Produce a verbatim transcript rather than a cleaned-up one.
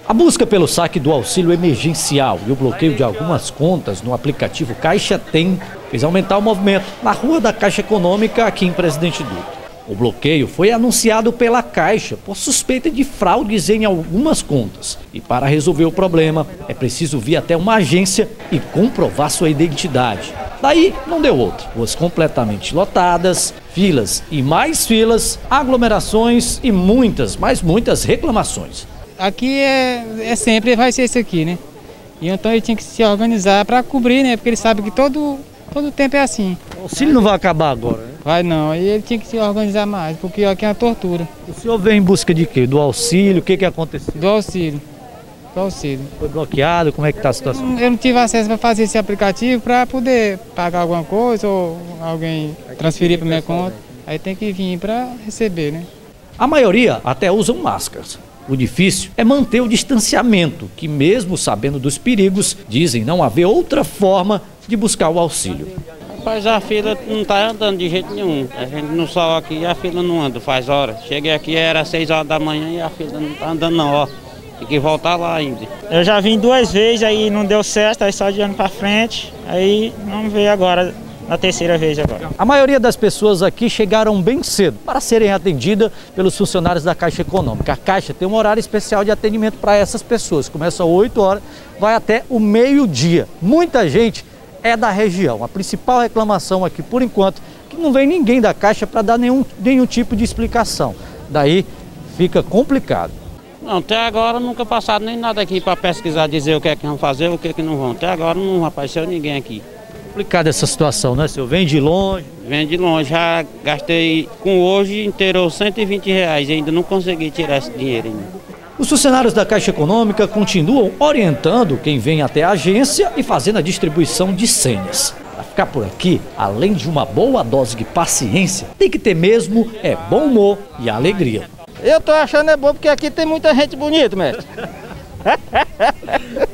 A busca pelo saque do auxílio emergencial e o bloqueio de algumas contas no aplicativo Caixa Tem fez aumentar o movimento na rua da Caixa Econômica aqui em Presidente Dutra. O bloqueio foi anunciado pela Caixa por suspeita de fraudes em algumas contas. E para resolver o problema, é preciso vir até uma agência e comprovar sua identidade. Daí não deu outra. Ruas completamente lotadas, filas e mais filas, aglomerações e muitas, mas muitas reclamações. Aqui é, é sempre, vai ser isso aqui, né? E então ele tinha que se organizar para cobrir, né? Porque ele sabe que todo, todo tempo é assim. O auxílio não vai acabar agora, né? Vai não, aí ele tinha que se organizar mais, porque aqui é uma tortura. O senhor veio em busca de quê? Do auxílio? O que que aconteceu? Do auxílio. Do auxílio. Foi bloqueado? Como é que está a situação? Eu não tive acesso para fazer esse aplicativo para poder pagar alguma coisa ou alguém transferir para minha conta. Aí tem que vir para receber, né? A maioria até usam máscaras. O difícil é manter o distanciamento, que mesmo sabendo dos perigos, dizem não haver outra forma de buscar o auxílio. Rapaz, a fila não está andando de jeito nenhum. A gente no sol aqui, a fila não anda, faz horas. Cheguei aqui, era seis horas da manhã e a fila não está andando não, ó. Tem que voltar lá ainda. Eu já vim duas vezes, aí não deu certo, aí só de ano para frente, aí vamos ver agora. Na terceira vez agora. A maioria das pessoas aqui chegaram bem cedo para serem atendidas pelos funcionários da Caixa Econômica. A Caixa tem um horário especial de atendimento para essas pessoas. Começa às oito horas, vai até o meio-dia. Muita gente é da região. A principal reclamação aqui, por enquanto, é que não vem ninguém da Caixa para dar nenhum, nenhum tipo de explicação. Daí fica complicado. Não, até agora nunca passaram nem nada aqui para pesquisar, dizer o que é que vão fazer, o que é que não vão. Até agora não apareceu ninguém aqui. Complicada essa situação, né, senhor? Vem de longe. Vem de longe, já gastei com hoje inteiro cento e vinte reais, ainda não consegui tirar esse dinheiro ainda. Os funcionários da Caixa Econômica continuam orientando quem vem até a agência e fazendo a distribuição de senhas. Para ficar por aqui, além de uma boa dose de paciência, tem que ter mesmo é bom humor e alegria. Eu tô achando é bom porque aqui tem muita gente bonita, mestre.